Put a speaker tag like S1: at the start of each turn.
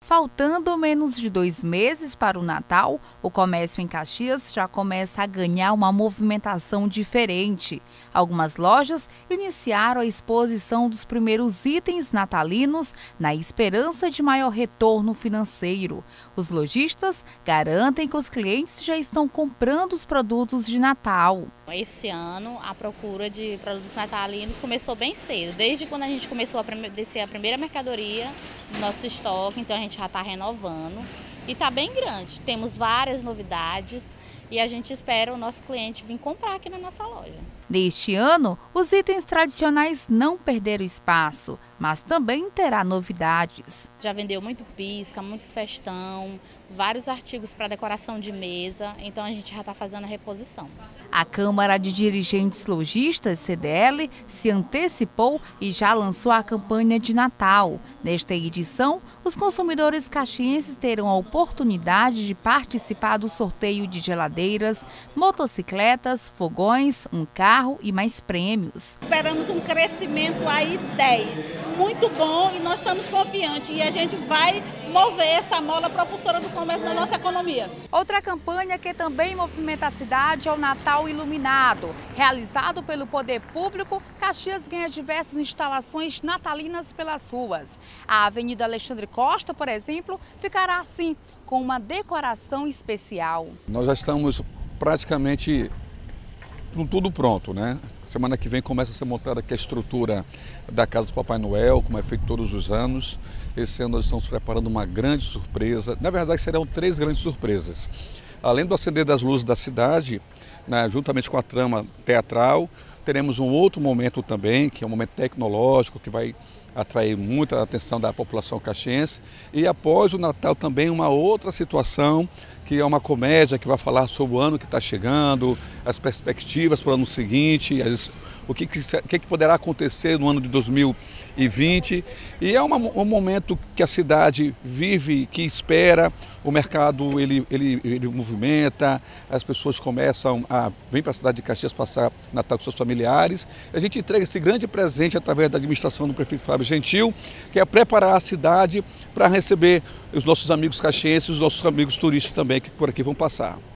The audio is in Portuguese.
S1: Faltando menos de 2 meses para o Natal, o comércio em Caxias já começa a ganhar uma movimentação diferente. Algumas lojas iniciaram a exposição dos primeiros itens natalinos na esperança de maior retorno financeiro. Os lojistas garantem que os clientes já estão comprando os produtos de Natal.
S2: Esse ano a procura de produtos natalinos começou bem cedo, desde quando a gente começou a descer a primeira mercadoria no nosso estoque, então a gente já está renovando e está bem grande. Temos várias novidades e a gente espera o nosso cliente vir comprar aqui na nossa loja.
S1: Neste ano, os itens tradicionais não perderam espaço, mas também terá novidades.
S2: Já vendeu muito pisca, muitos festão, vários artigos para decoração de mesa, então a gente já está fazendo a reposição.
S1: A Câmara de Dirigentes Lojistas, CDL, se antecipou e já lançou a campanha de Natal. Nesta edição, os consumidores caxienses terão a oportunidade de participar do sorteio de geladeiras, motocicletas, fogões, um carro e mais prêmios.
S3: Esperamos um crescimento aí 10, muito bom, e nós estamos confiantes e a gente vai mover essa mola propulsora do comércio na nossa economia.
S1: Outra campanha que também movimenta a cidade é o Natal Iluminado. Realizado pelo Poder Público, Caxias ganha diversas instalações natalinas pelas ruas. A Avenida Alexandre Costa, por exemplo, ficará assim, com uma decoração especial.
S4: Nós já estamos praticamente com tudo pronto, né? Semana que vem começa a ser montada aqui a estrutura da Casa do Papai Noel, como é feito todos os anos. Esse ano nós estamos preparando uma grande surpresa. Na verdade, serão 3 grandes surpresas. Além do acender das luzes da cidade, né, juntamente com a trama teatral, teremos um outro momento também, que é um momento tecnológico, que vai atrair muita atenção da população caxiense. E após o Natal também uma outra situação, que é uma comédia que vai falar sobre o ano que está chegando, as perspectivas para o ano seguinte, o que poderá acontecer no ano de 2020. E é um momento que a cidade vive, que espera, o mercado ele movimenta, as pessoas começam a vir para a cidade de Caxias passar Natal com seus familiares. A gente entrega esse grande presente através da administração do prefeito Fábio Gentil, que é preparar a cidade para receber os nossos amigos caxienses e os nossos amigos turistas também que por aqui vão passar.